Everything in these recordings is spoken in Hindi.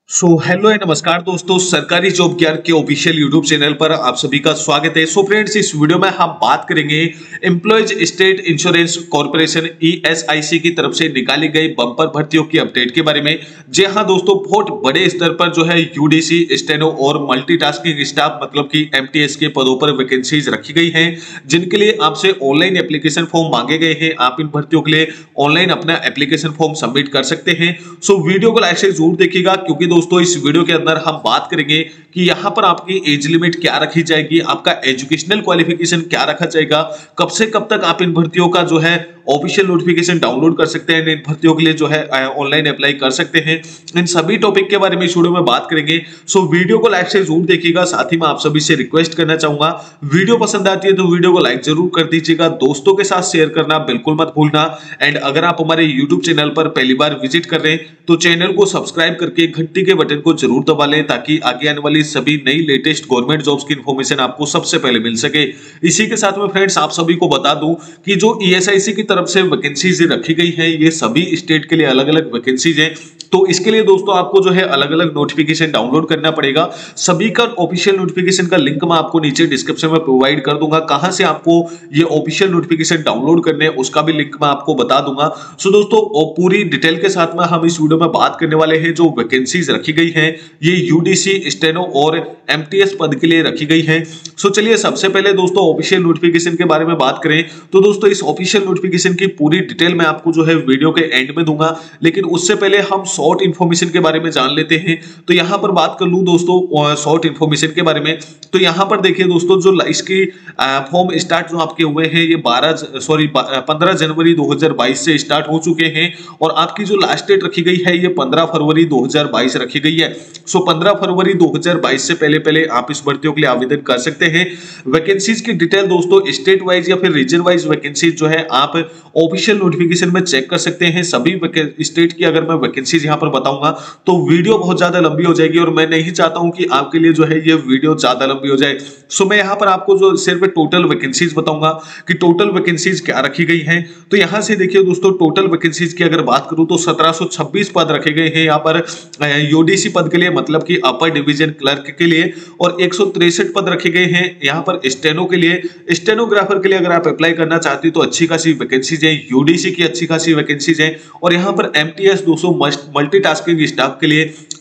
हेलो एंड नमस्कार दोस्तों, सरकारी जॉब ज्ञान के ऑफिशियल यूट्यूब चैनल पर आप सभी का स्वागत है। फ्रेंड्स, इस वीडियो में हम बात करेंगे employees state insurance corporation ESIC की तरफ से निकाली गई बम्पर भर्तियों की अपडेट के बारे में। जी हाँ दोस्तों, बहुत बड़े स्तर पर जो है यूडीसी, स्टेनो और मल्टीटास्किंग स्टाफ मतलब कि एमटीएस के पदों पर वैकेंसीज रखी गई हैं, जिनके लिए आपसे ऑनलाइन एप्लीकेशन फॉर्म मांगे गए हैं। आप इन भर्तियों के लिए ऑनलाइन अपना एप्लीकेशन फॉर्म सबमिट कर सकते हैं। वीडियो को लाइक से जरूर देखिएगा, क्योंकि दोस्तों इस वीडियो के अंदर हम बात करेंगे कि यहां पर आपकी एज लिमिट क्या रखी जाएगी, आपका एजुकेशनल क्वालिफिकेशन क्या रखा जाएगा, कब से कब तक आप इन भर्तियों का जो है ऑफिशियल नोटिफिकेशन डाउनलोड कर सकते हैं, इन भर्तियों के लिए जो है ऑनलाइन अप्लाई कर सकते हैं। इन सभी टॉपिक के बारे में इस वीडियो में बात करेंगे। वीडियो को लाइक से जरूर देखिएगा। साथ ही मैं आप सभी से रिक्वेस्ट करना चाहूंगा, वीडियो पसंद आती है तो वीडियो को लाइक जरूर कर दीजिएगा, दोस्तों के साथ शेयर करना बिल्कुल मत भूलना। एंड अगर आप हमारे यूट्यूब चैनल पर पहली बार विजिट कर रहे हैं तो चैनल को सब्सक्राइब करके घंटी के बटन को जरूर दबा लें, ताकि आगे आने वाली सभी नई लेटेस्ट गवर्नमेंट जॉब्स की इंफॉर्मेशन आपको सबसे पहले मिल सके। इसी के साथ में फ्रेंड्स, आप सभी को बता दूं कि जो ईएसआईसी की तरफ से वैकेंसीज रखी गई हैं, ये सभी स्टेट के लिए अलग अलग वैकेंसीज हैं। तो इसके लिए दोस्तों आपको जो है अलग अलग नोटिफिकेशन डाउनलोड करना पड़ेगा। सभी का ऑफिशियल नोटिफिकेशन का लिंक मैं आपको नीचे डिस्क्रिप्शन में प्रोवाइड कर दूंगा। कहां से आपको ये ऑफिशियल नोटिफिकेशन डाउनलोड करने हैं उसका भी लिंक मैं आपको बता दूंगा। दोस्तों पूरी डिटेल के साथ में हम इस वीडियो में बात करने वाले हैं। जो वैकेंसीज रखी गई हैं ये यूडीसी, स्टेनो और एमटीएस पद के लिए रखी गई है। चलिए सबसे पहले दोस्तों ऑफिशियल नोटिफिकेशन के बारे में बात करें तो दोस्तों इस ऑफिशियल नोटिफिकेशन की पूरी डिटेल मैं आपको जो है वीडियो के एंड में दूंगा, लेकिन उससे पहले हम शॉर्ट इंफॉर्मेशन के बारे में जान लेते हैं। तो यहां पर बात कर लूं दोस्तों शॉर्ट इंफॉर्मेशन के बारे में, तो यहां पर देखिए दोस्तों, जो इसकी फॉर्म स्टार्ट जो आपके हुए हैं ये 15 जनवरी 2022 से स्टार्ट हो चुके हैं, और आपकी जो लास्ट डेट रखी गई है ये 15 फरवरी 2022 रखी गई है। 15 फरवरी 2022 से पहले पहले आप इस भर्तियों के लिए आवेदन कर सकते हैं। वैकेंसीज की डिटेल दोस्तों स्टेट वाइज या फिर रीजन वाइज वैकेंसीज जो है आप ऑफिशियल नोटिफिकेशन में चेक कर सकते हैं। सभी स्टेट की अगर मैं वैकेंसीज यहां पर बताऊंगा तो वीडियो बहुत ज्यादा लंबी हो जाएगी, और मैं नहीं चाहता हूं कि आपके लिए जो है ये वीडियो ज्यादा लंबी हो जाए। मैं यहां पर आपको जो सिर्फ टोटल वैकेंसीज बताऊंगा कि टोटल वैकेंसीज क्या रखी गई हैं। तो यहां से देखिए दोस्तों, टोटल वैकेंसीज की अगर बात करूं तो 1726 पद रखे गए हैं यहाँ पर यूडीसी पद के लिए, मतलब कि अपर डिवीजन क्लर्क के लिए, और 163 पद रखे गए हैं यहाँ पर स्टेनो के लिए। स्टेनोग्राफर के लिए अगर आप अप्लाई करना चाहते हैं तो अच्छी खासी वैकेंसीज है, यूडीसी की अच्छी खासी वैकेंसीज है, और यहाँ पर एमटीएस 200 मल्टीटास्किंग स्टाफ के लिए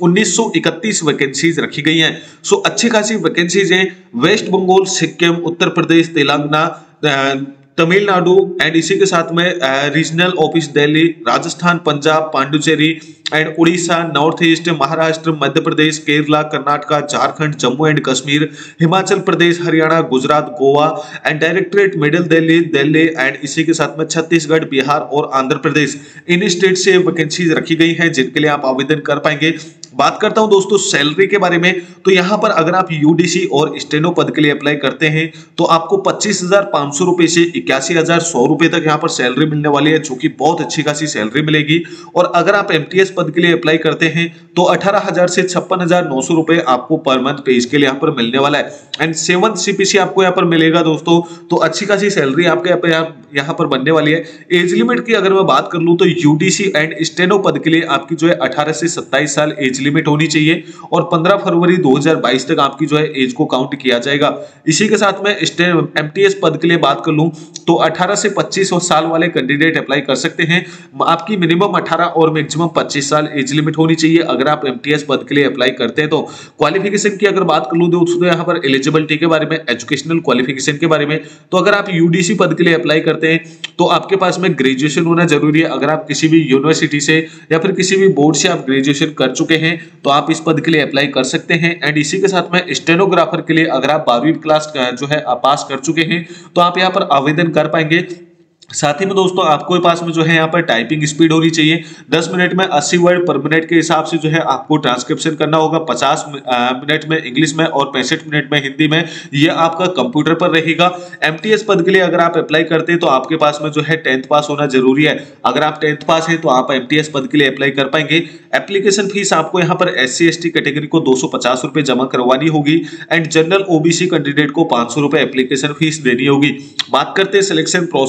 1931 वैकेंसीज रखी गई हैं। अच्छी खासी वैकेंसीज हैं। West Bengal, Sikkim, Uttar Pradesh, Telangana, Tamil Nadu and इसी के साथ में regional office Delhi, Rajasthan, Punjab, Pondicherry and Orissa, north east, Maharashtra, Madhya Pradesh, Kerala, Karnataka, Jharkhand, Jammu and Kashmir, Himachal Pradesh, Haryana, Gujarat, Goa and directorate middle Delhi and इसी के साथ में छत्तीसगढ़, बिहार और आंध्र प्रदेश, इन स्टेट से वैकेंसीज रखी गई हैं जिनके लिए आप आवेदन कर पाएंगे। बात करता हूं दोस्तों सैलरी के बारे में, तो यहां पर अगर आप यूडीसी और स्टेनो पद के लिए अप्लाई करते हैं तो आपको 25,500 रुपए से 81,100 रुपए तक यहां पर सैलरी मिलने वाली है, जो कि बहुत अच्छी खासी सैलरी मिलेगी। और अगर आप एमटीएस पद के लिए अप्लाई करते हैं तो 18,000 से 56,900 रुपए आपको पर मंथ पे इसके लिए यहां पर मिलने वाला है। एंड 7 सीपीसी आपको यहां पर मिलेगा दोस्तों, तो अच्छी खासी सैलरी आपके यहां पर बनने वाली है। एज लिमिट की अगर मैं बात कर लूं तो यूडीसी एंड स्टेनो पद के लिए आपकी जो है 18 से 27 साल एज लिमिट होनी चाहिए, और 15 फरवरी 2022 तक आपकी जो है एज को काउंट किया जाएगा। इसी के साथ में एमटीएस पद के लिए बात कर लूं तो 18 से 25 साल वाले कैंडिडेट अप्लाई कर सकते हैं। आपकी मिनिमम 18 और मैक्सिमम 25 साल एज लिमिट होनी चाहिए अगर आप एमटीएस पद के लिए अप्लाई करते हैं। तो क्वालिफिकेशन की अगर बात कर लूं तो यहाँ पर एलिजिबिलिटी के बारे में, एजुकेशनल क्वालिफिकेशन के बारे में, तो अगर आप यूडीसी पद के लिए अप्लाई करते हैं तो आपके पास में ग्रेजुएशन होना जरूरी है। अगर आप किसी भी यूनिवर्सिटी से या फिर किसी भी बोर्ड से आप ग्रेजुएशन कर चुके हैं तो आप इस पद के लिए अप्लाई कर सकते हैं। एंड इसी के साथ में स्टेनोग्राफर के लिए अगर आप 12वीं क्लास जो है आप पास कर चुके हैं तो आप यहाँ पर आवेदन कर पाएंगे। साथ ही में दोस्तों आपको पास में जो है यहाँ पर टाइपिंग स्पीड होनी चाहिए। 10 मिनट में 80 वर्ड पर मिनट के हिसाब से जो है आपको ट्रांसक्रिप्शन करना होगा। 50 मिनट में इंग्लिश में और 65 मिनट में हिंदी में, ये आपका कंप्यूटर पर रहेगा। एमटीएस पद के लिए अगर आप अप्लाई करते हैं तो आपके पास में जो है 10th पास होना जरूरी है। अगर आप 10th पास है तो आप एमटीएस पद के लिए अप्लाई कर पाएंगे। एप्लीकेशन फीस आपको यहाँ पर SC/ST कैटेगरी को 250 रुपए जमा करवानी होगी, एंड जनरल ओबीसी कैंडिडेट को 500 रुपए एप्लीकेशन फीस देनी होगी। बात करते हैं सिलेक्शन प्रोसेस के बारे में।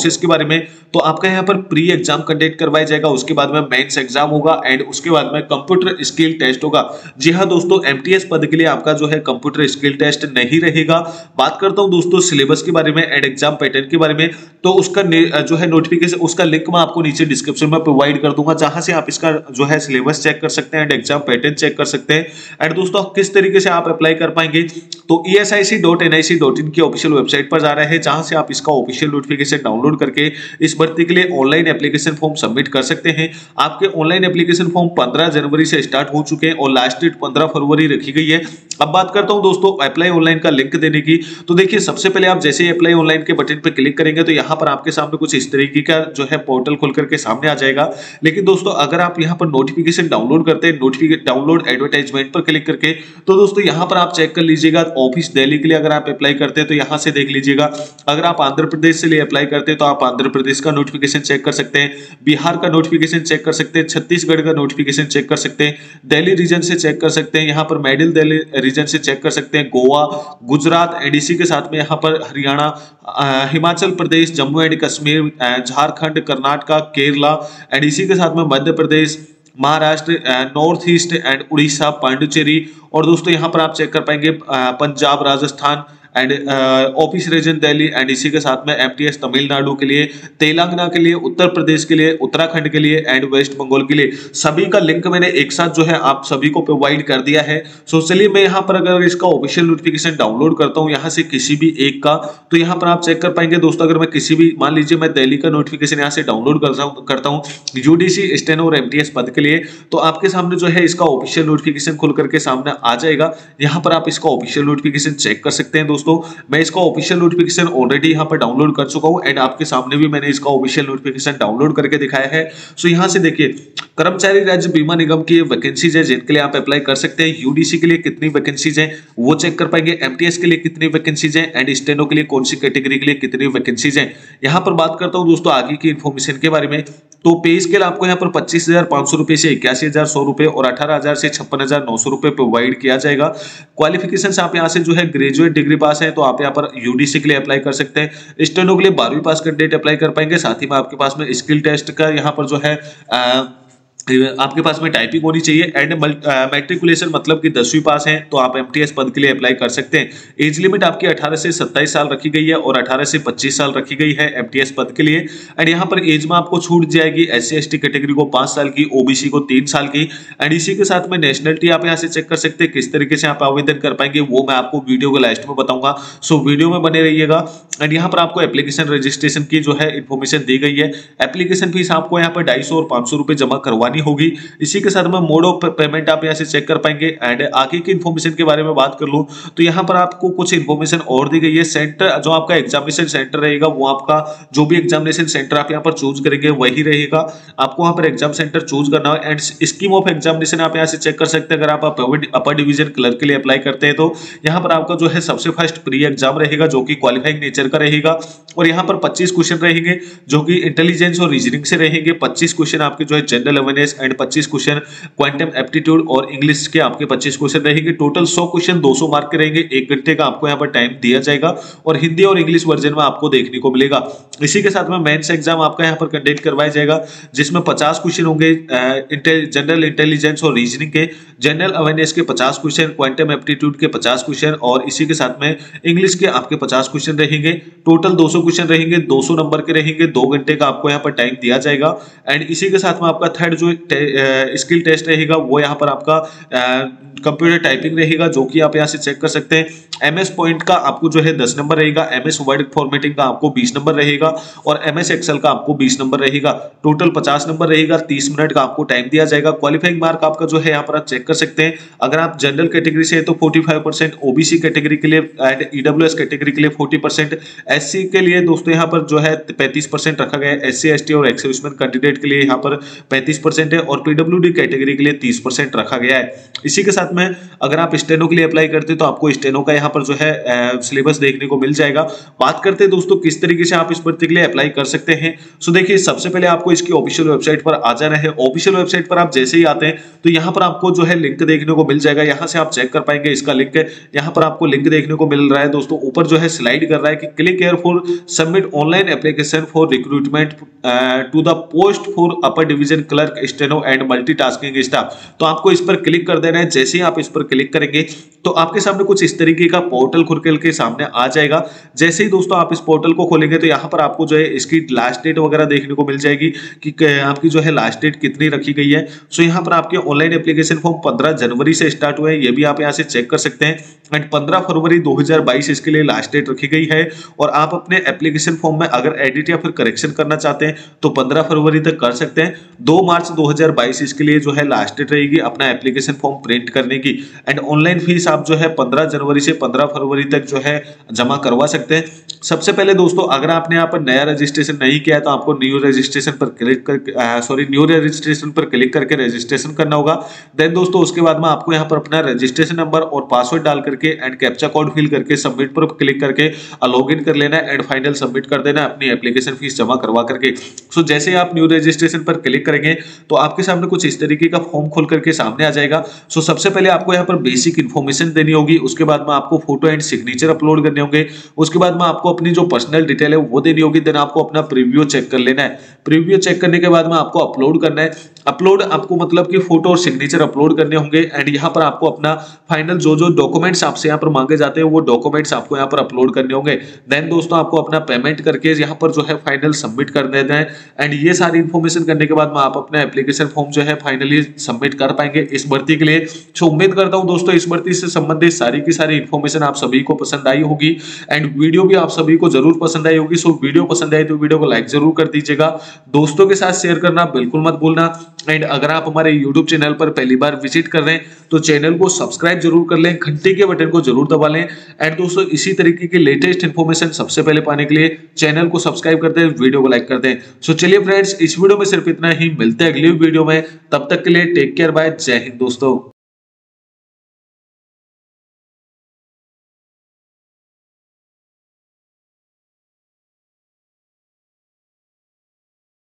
में, तो आपका यहाँ पर प्री एग्जाम कंडक्ट करवाया जाएगा, उसके बाद में मेंस एग्जाम होगा एंड उसके बाद में कंप्यूटर स्किल टेस्ट होगा। जी हाँ दोस्तों, एमटीएस पद के लिए आपका जो है कंप्यूटर स्किल टेस्ट नहीं रहेगा। बात करता हूं दोस्तों सिलेबस के बारे में एंड एग्जाम पैटर्न के बारे में, तो उसका जो है नोटिफिकेशन, उसका लिंक मैं आपको नीचे डिस्क्रिप्शन में प्रोवाइड कर दूंगा, जहां से आप इसका जो है सिलेबस चेक कर सकते हैं एंड एग्जाम पैटर्न चेक कर सकते हैं। एंड दोस्तों किस तरीके से आप अप्लाई कर पाएंगे, तो esic.nic.in की ऑफिशियल वेबसाइट पर जा रहे हैं, जहां से आप इसका ऑफिशियल नोटिफिकेशन डाउनलोड करके इस भर्ती के लिए ऑनलाइन एप्लीकेशन फॉर्म सबमिट कर सकते हैं। आपके ऑनलाइन एप्लीकेशन फॉर्म 15 जनवरी से स्टार्ट हो चुके हैं और लास्ट डेट 15 फरवरी रखी गई है। अब बात करता हूं दोस्तों अप्लाई ऑनलाइन का लिंक देने की, तो देखिए सबसे पहले आप जैसे ही अप्लाई ऑनलाइन के बटन पर क्लिक करेंगे तो यहां पर आपके सामने कुछ इस तरीके का जो है पोर्टल खोल करके सामने आ जाएगा। लेकिन दोस्तों अगर आप यहां पर नोटिफिकेशन डाउनलोड करते हैं, डाउनलोड एडवर्टाइजमेंट पर क्लिक करके, तो दोस्तों यहां पर आप चेक कर लीजिएगा ऑफिस दिल्ली के लिए अगर आप अप्लाई करते हैं तो यहां से देख लीजिएगा। अगर आप आंध्र प्रदेश से लिए अप्लाई करते हैं तो आप आंध्र प्रदेश का नोटिफिकेशन चेक कर सकते हैं, बिहार का नोटिफिकेशन चेक कर सकते हैं, छत्तीसगढ़ का नोटिफिकेशन चेक कर सकते हैं, दिल्ली रीजन से चेक कर सकते हैं, यहां पर मिडिल दिल्ली रीजन से चेक कर सकते हैं, गोवा, गुजरात एडीसी के साथ में यहां पर हरियाणा, हिमाचल प्रदेश, जम्मू एंड कश्मीर, झारखंड, कर्नाटका, केरला एडीसी के साथ में Madhya Pradesh, Maharashtra, north east and Orissa, Pondicherry, और दोस्तों यहां पर आप चेक कर पाएंगे Punjab, Rajasthan and office region Delhi and इसी के साथ में एमटीएस तमिलनाडु के लिए, तेलंगाना के लिए, उत्तर प्रदेश के लिए, उत्तराखंड के लिए एंड वेस्ट बंगाल के लिए। सभी का लिंक मैंने एक साथ जो है आप सभी को प्रोवाइड कर दिया है। सो चलिए मैं यहाँ पर अगर इसका ऑफिशियल नोटिफिकेशन डाउनलोड करता हूँ यहाँ से किसी भी एक का, तो यहाँ पर आप चेक कर पाएंगे दोस्तों। अगर मैं किसी भी, मान लीजिए मैं दिल्ली का नोटिफिकेशन यहाँ से डाउनलोड करता हूँ यूडीसी, स्टेनो और एमटीएस पद के लिए, तो आपके सामने जो है इसका ऑफिशियल नोटिफिकेशन खुल करके सामने आ जाएगा। यहाँ पर आप इसका ऑफिशियल नोटिफिकेशन चेक कर सकते हैं दोस्तों। मैं इसका ऑफिशियल नोटिफिकेशन ऑलरेडी यहाँ पर डाउनलोड कर चुका हूँ एंड आपके सामने भी मैंने इसका ऑफिशियल नोटिफिकेशन डाउनलोड करके दिखाया है। सो यहाँ से देखिए कर्मचारी राज्य बीमा निगम की वैकेंसीज है जिनके लिए आप अप्लाई कर सकते हैं। यूडीसी के लिए कितनी वैकेंसीज हैं वो चेक कर पाएंगे, एमटीएस के लिए कितनी वैकेंसीज हैं एंड स्टेनो के लिए कौन सी कैटेगरी के लिए कितनी वैकेंसीज हैं। यहाँ पर बात करता हूँ दोस्तों आगे की इन्फॉर्मेशन के बारे में, तो पे स्केल आपको यहाँ पर 25,500 रुपए से 81,100 रुपए और 18,000 से 56,900 रुपए प्रोवाइड किया जाएगा। क्वालिफिकेशन आप यहाँ से जो है ग्रेजुएट डिग्री पास है तो आप यहाँ पर यूडीसी के लिए अप्लाई कर सकते हैं। स्टेनो के लिए 12वीं पास कैंडिडेट अप्लाई कर पाएंगे। साथ ही में आपके पास में स्किल टेस्ट का यहाँ पर जो है आपके पास में टाइपिंग होनी चाहिए एंड मैट्रिकुलेशन मतलब कि 10वीं पास है तो आप एमटीएस पद के लिए अप्लाई कर सकते हैं। एज लिमिट आपकी 18 से 27 साल रखी गई है और 18 से 25 साल रखी गई है एमटीएस पद के लिए। एंड यहाँ पर एज में आपको छूट जाएगी एससी एसटी कैटेगरी को 5 साल की, ओबीसी को 3 साल की। एंड इसी के साथ में नेशनलिटी आप यहाँ से चेक कर सकते हैं, किस तरीके से आप आवेदन कर पाएंगे वो मैं आपको वीडियो के लास्ट में बताऊंगा। सो वीडियो में बने रहिएगा। एंड यहाँ पर आपको एप्लीकेशन रजिस्ट्रेशन की जो है इन्फॉर्मेशन दी गई है। एप्लीकेशन फीस आपको यहाँ पर 250 और 500 रुपए जमा करवानी होगी। इसी के साथ में मोड ऑफ पेमेंट आप यहाँ से चेक कर पाएंगे। एंड आगे की इन्फॉर्मेशन के बारे में बात कर लूं तो यहाँ पर आपको कुछ इन्फॉर्मेशन और दी गई है। सेंटर जो आपका एग्जामिनेशन सेंटर रहेगा वो आपका जो भी एग्जामिनेशन सेंटर आप यहाँ पर चूज करेंगे वही रहेगा। आपको वहाँ पर एग्जाम सेंटर चूज करना है। एंड स्कीम ऑफ एग्जामिनेशन आप यहाँ से चेक कर सकते हैं। अगर आप अपर डिवीजन क्लर्क के लिए अप्लाई करते हैं तो यहाँ पर आपका जो है सबसे फर्स्ट प्री एग्जाम रहेगा जो कि क्वालिफाइंग नेचर का रहेगा और यहाँ पर 25 क्वेश्चन रहेंगे जो कि इंटेलिजेंस और रीजनिंग से रहेंगे। 25 क्वेश्चन आपके जो है general awareness and 25 question quantum aptitude और इंग्लिश के आपके 25 क्वेश्चन रहेंगे। टोटल 100 क्वेश्चन 200 मार्क के रहेंगे। 1 घंटे का आपको यहाँ पर टाइम दिया जाएगा और हिंदी और इंग्लिश वर्जन में आपको देखने को मिलेगा। इसी के साथ में मेंस एग्जाम आपका यहाँ पर कंडक्ट करवाया जाएगा जिसमें 50 क्वेश्चन होंगे जनरल इंटेलिजेंस और रीजनिंग के, जनरल अवेयरनेस के 50 क्वेश्चन, क्वांटम एप्टीट्यूड के 50 क्वेश्चन और इसी के साथ में इंग्लिश के आपके 50 क्वेश्चन रहेंगे। टोटल 200 क्वेश्चन रहेंगे, 200 नंबर के रहेंगे। 2 घंटे का आपको यहाँ पर टाइम दिया जाएगा। एंड इसी के साथ में आपका थर्ड जो स्किल टेस्ट रहेगा वो यहाँ पर आपका कंप्यूटर टाइपिंग रहेगा जो कि आप यहाँ से चेक कर सकते हैं। एमएस पॉइंट का आपको जो है 10 नंबर रहेगा, एमएस वर्ड फॉर्मेटिंग का आपको 20 नंबर रहेगा और एमएस एक्सेल का आपको 20 नंबर रहेगा। टोटल 50 नंबर रहेगा। 30 मिनट का आपको टाइम दिया जाएगा। क्वालिफाइंग मार्क आपका जो है यहाँ पर आप चेक कर सकते हैं। अगर आप जनरल कैटेगरी से है तो 45%, ओबीसी कैटेगरी के लिए एंड ईडब्ल्यूएस कैटेगरी के लिए 40%, एससी के लिए दोस्तों यहाँ पर जो है 35% रखा गया है। एससी एसटी और एक्स सर्विसमैन कैंडिडेट के लिए यहाँ पर 35% 30% है और पीडब्ल्यूडी कैटेगरी के लिए 30% रखा गया है। इसी के साथ में अगर आप स्टेनो के लिए अप्लाई करते हैं तो आपको स्टेनो का यहाँ पर जो है सिलेबस देखने को मिल जाएगा। बात करते हैं दोस्तों किस तरीके से आप इस भर्ती के लिए अप्लाई कर सकते हैं। सो देखिए, सबसे पहले आपको इसकी ऑफिशियल वेबसाइट पर आ जाना है। ऑफिशियल वेबसाइट पर आप जैसे ही आते हैं तो यहाँ पर आपको जो है लिंक देखने को मिल जाएगा। यहाँ से आप चेक कर पाएंगे, इसका लिंक है, यहाँ पर आपको लिंक देखने को मिल रहा है दोस्तों। ऊपर जो है स्लाइड कर रहा है कि click here for submit online application for recruitment to the post for upper division clerk steno and multitasking staff. तो आपको इस पर क्लिक कर देना है। जैसे ही आप इस पर क्लिक करेंगे तो आपके सामने कुछ इस तरीके का पोर्टल खुल के सामने आ जाएगा। जैसे ही दोस्तों आप इस पोर्टल को खोलेंगे तो यहाँ पर आपको जो है इसकी लास्ट डेट वगैरह देखने को मिल जाएगी कि आपकी जो है लास्ट डेट कितनी रखी गई है। सो यहाँ पर आपके ऑनलाइन एप्लीकेशन फॉर्म 15 जनवरी से स्टार्ट हुए हैं, ये भी आप यहाँ से चेक कर सकते हैं। एंड 15 फरवरी 2022 इसके लिए लास्ट डेट रखी गई है। और आप अपने एप्लीकेशन फॉर्म में अगर एडिट या फिर करेक्शन करना चाहते हैं तो 15 फरवरी तक कर सकते हैं। 2 मार्च 2022 इसके लिए जो है लास्ट डेट रहेगी अपना एप्लीकेशन फॉर्म प्रिंट करने की। एंड ऑनलाइन फीस आप जो है 15 जनवरी से 15 फरवरी तक जो है जमा करवा सकते हैं। सबसे पहले दोस्तों अगर आपने यहाँ पर नया रजिस्ट्रेशन नहीं किया है तो आपको न्यू रजिस्ट्रेशन पर क्लिक करके रजिस्ट्रेशन करना होगा। देन दोस्तों उसके बाद में आपको यहाँ पर अपना रजिस्ट्रेशन नंबर और पासवर्ड डाल करके एंड कैप्चा कोड फिल करके सबमिट पर क्लिक करके लॉग इन कर लेना है एंड फाइनल सबमिट कर देना है अपनी एप्लीकेशन फीस जमा करवा करके। सो जैसे आप न्यू रजिस्ट्रेशन पर क्लिक करेंगे तो आपके सामने कुछ इस तरीके का फॉर्म खोल करके सामने आ जाएगा। सो सबसे पहले आपको यहाँ पर बेसिक इन्फॉर्मेशन देनी होगी, उसके बाद में आपको फोटो एंड सिग्नेचर अपलोड करने होंगे, उसके बाद में आपको अपनी जो पर्सनल डिटेल है वो देनी होगी। देन आपको अपना प्रीव्यू चेक कर लेना है। प्रीव्यू चेक करने के बाद में आपको अपलोड करना है। अपलोड आपको मतलब कि फोटो और सिग्नेचर अपलोड करने होंगे एंड यहाँ पर आपको अपना फाइनल जो डॉक्यूमेंट्स आपसे यहाँ पर मांगे जाते हैं वो डॉक्यूमेंट्स आपको यहाँ पर अपलोड करने होंगे। देन दोस्तों आपको अपना पेमेंट करके यहाँ पर जो है फाइनल सबमिट कर देना है। एंड ये सारी इन्फॉर्मेशन करने के बाद में आप अपना एप्लीकेशन फॉर्म जो है फाइनली सबमिट कर पाएंगे इस भर्ती के लिए। सो उम्मीद करता हूँ दोस्तों इस भर्ती से संबंधित सारी की सारी इन्फॉर्मेशन आप सभी को पसंद आई होगी एंड वीडियो भी आप सभी को जरूर पसंद आई होगी। सो वीडियो पसंद आई तो वीडियो को लाइक जरूर कर दीजिएगा, दोस्तों के साथ शेयर करना बिल्कुल मत भूलना। एंड अगर आप हमारे YouTube चैनल पर पहली बार विजिट कर रहे हैं तो चैनल को सब्सक्राइब जरूर कर लें, घंटी के बटन को जरूर दबा लें। एंड दोस्तों इसी तरीके की लेटेस्ट इन्फॉर्मेशन सबसे पहले पाने के लिए चैनल को सब्सक्राइब कर दें, वीडियो को लाइक कर दें। सो चलिए फ्रेंड्स, इस वीडियो में सिर्फ इतना ही, मिलते हैं अगली वीडियो में, तब तक के लिए टेक केयर, बाय, जय हिंद दोस्तों।